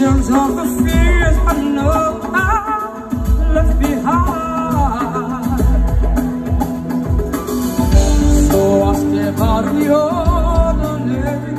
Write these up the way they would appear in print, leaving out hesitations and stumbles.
Oceans of the fears I know I left behind. So I step out of the ordinary.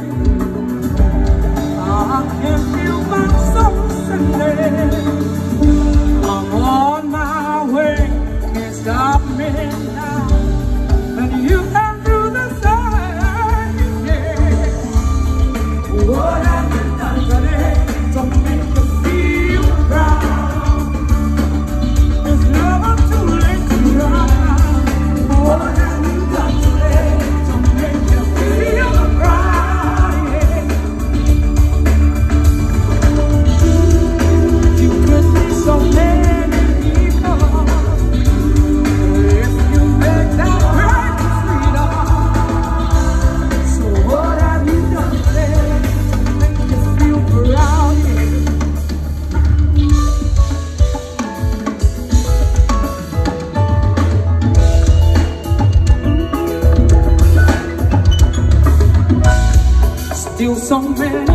I can feel my soul sending. I'm on my way, can't stop me now. And you can do the same, yeah. What have you done today to make you feel proud? It's never too late to try. What have you done today to make you feel proud, yeah. You could be so many people if you make that great freedom. So what have you done today to make you feel proud, yeah. Still so many